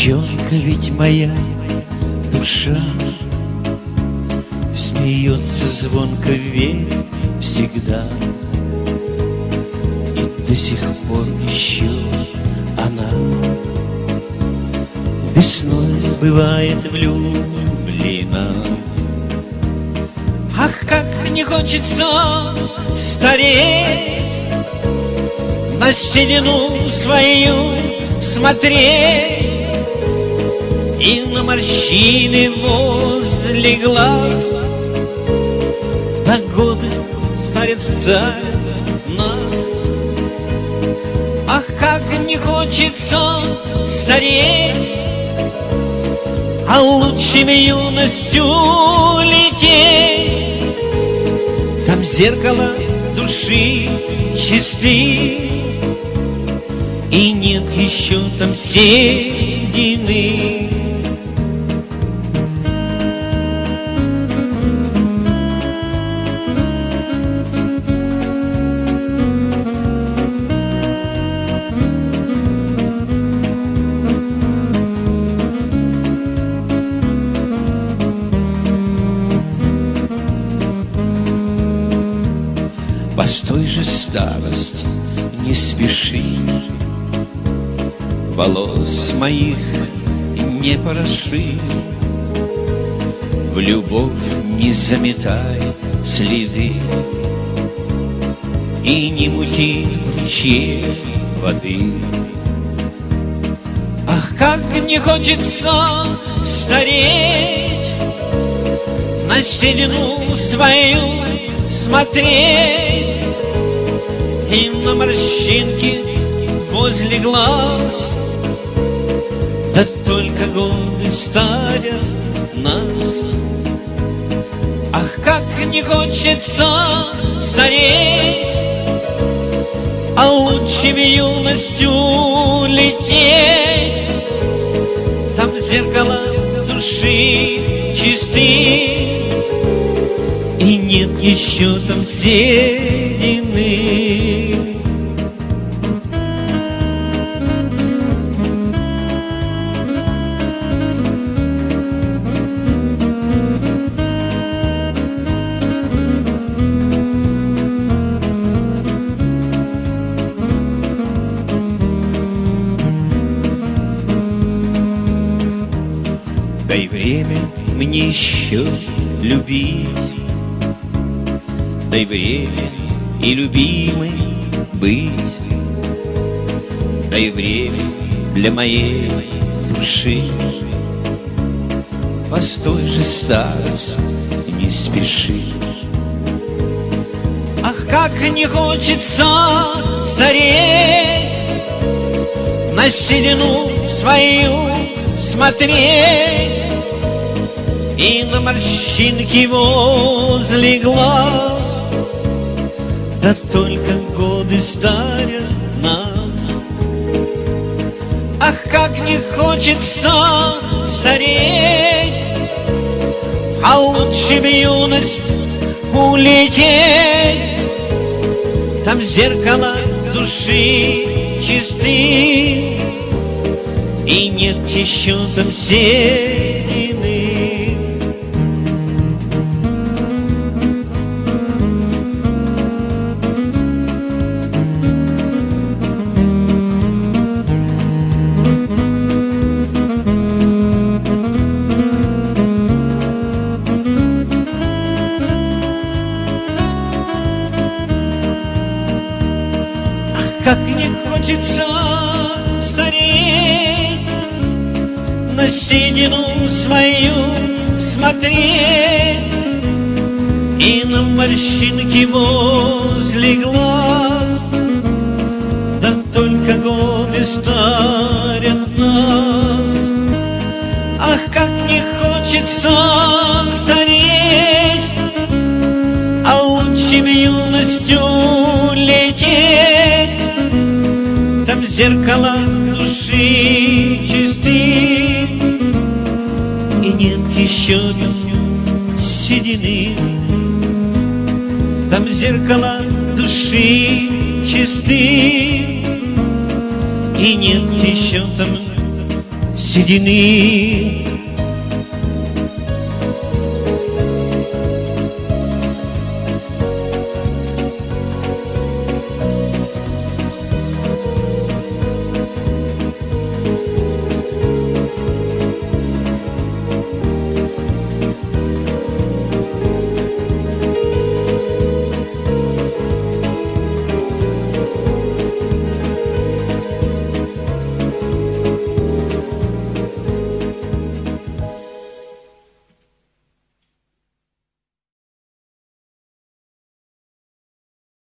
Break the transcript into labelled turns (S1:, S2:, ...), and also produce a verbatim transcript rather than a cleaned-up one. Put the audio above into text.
S1: Девчонка ведь моя душа смеется звонко ведь всегда. И до сих пор еще она весной бывает влюблена. Ах, как не хочется стареть, на седину свою смотреть и на морщины возле глаз. Да годы старят, старят нас. Ах, как не хочется стареть, а лучше в юностью лететь. Там зеркало души чисты, и нет еще там седины. Постой же, старость, не спеши, волос моих не пороши, в любовь не заметай следы и не мути в ручье воды. Ах, как не хочется стареть, на седину свою смотреть и на морщинки возле глаз. Да только годы старят нас. Ах, как не хочется стареть, а лучше в юностью лететь. Там зеркало души чисты, и нет еще там седины. Дай время мне еще любить, дай время и любимой быть, дай время для моей души. Постой же, старость, не спеши. Ах, как не хочется стареть, на седину свою смотреть и на морщинки возле глаз. Да только годы старят нас. Ах, как не хочется стареть, а лучше в юность улететь. Там зеркало души чисты, и нет еще там седины. Ах, как не хочется стареть, на седину свою смотреть и на морщинки возле глаз. Да только годы старят нас. Ах, как не хочется стареть, а лучше в юностью лететь. Там зеркало души чисты, и нет еще седины. Там зеркало души чисты, и нет еще там седины. седины